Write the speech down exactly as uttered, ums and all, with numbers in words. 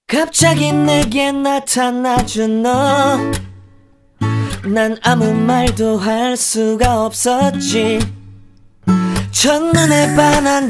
갑자기 내게 나타나준 너, 난 아무 말도 할 수가 없었지. 첫눈에 반한